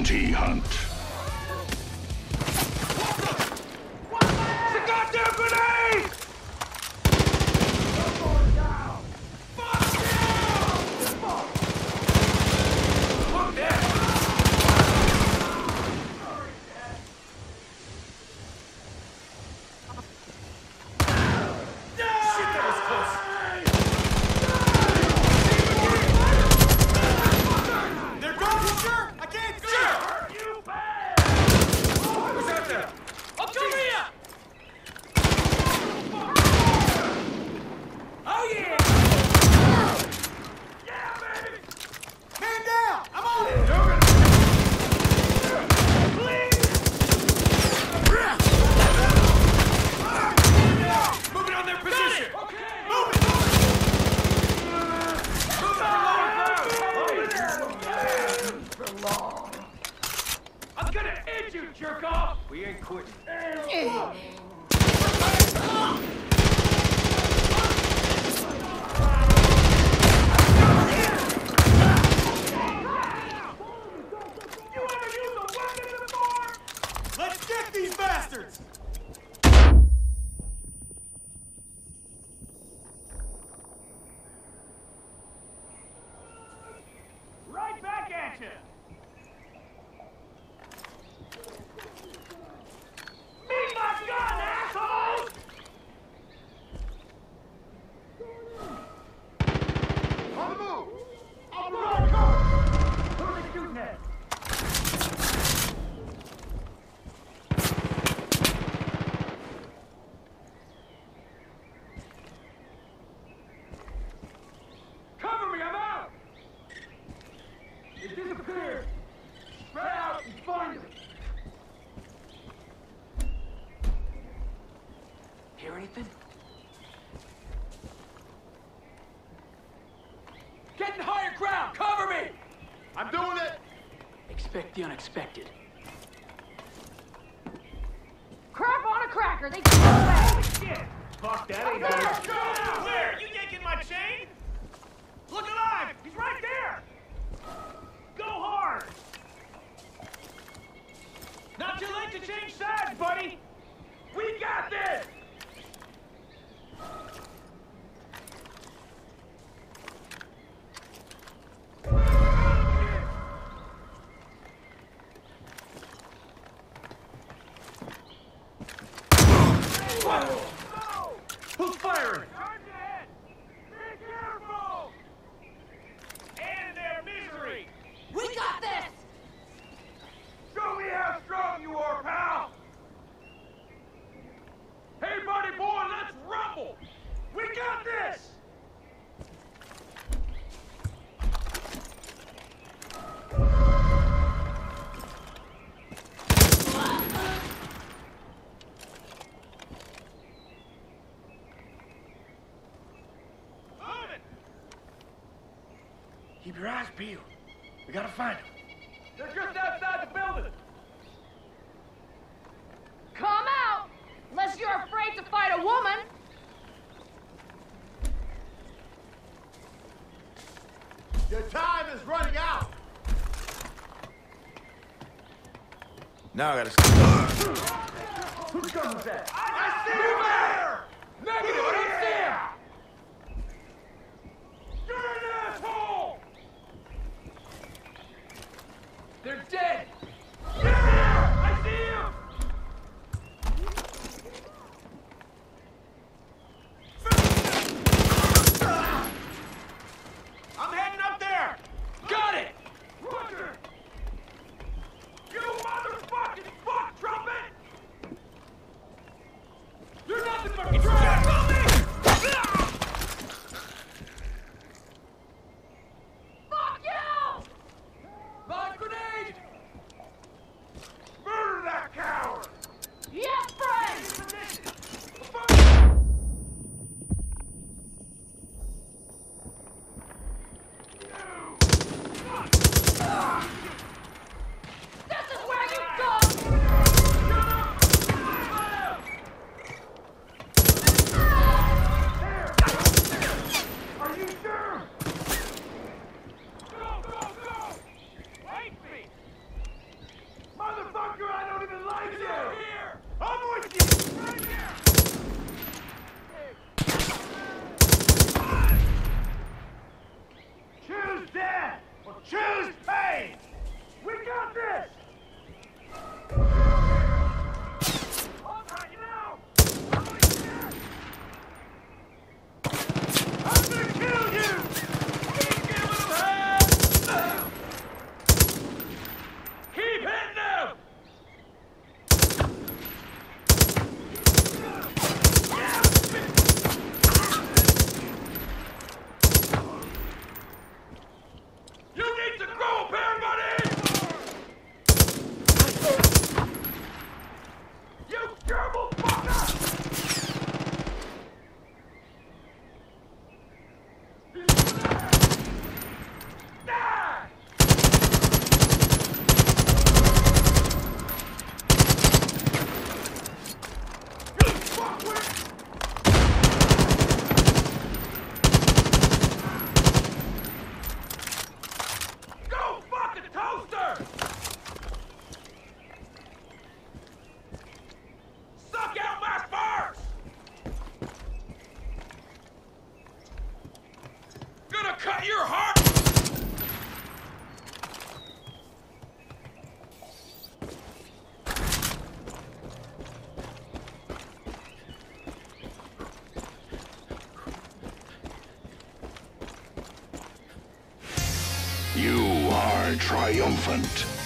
bounty hunt. It's a goddamn grenade! Hear anything? Get in higher ground! Cover me! I'm doing it! Expect the unexpected. Crap on a cracker! They get away! Shit! Fuck, that ain't good. Where? You yanking my chain? Look alive! He's right there! Go hard! Not too late to change sides, buddy! We got this! Who's firing? Charge ahead! Be careful! And their misery! We got this! Show me how strong you are, pal! Hey, buddy boy, let's rumble! We got this! Keep your eyes peeled. We gotta find them. They're just outside the building! Come out! Unless you're afraid to fight a woman! Your time is running out! Now I gotta stop. Whose gun was that? I see him there! Negative, I don't see him! You're an asshole! They're dead! Yeah! I see him! I'm heading up there! Got it! Roger! You motherfucking fuck trumpet! You're nothing but trash! triumphant.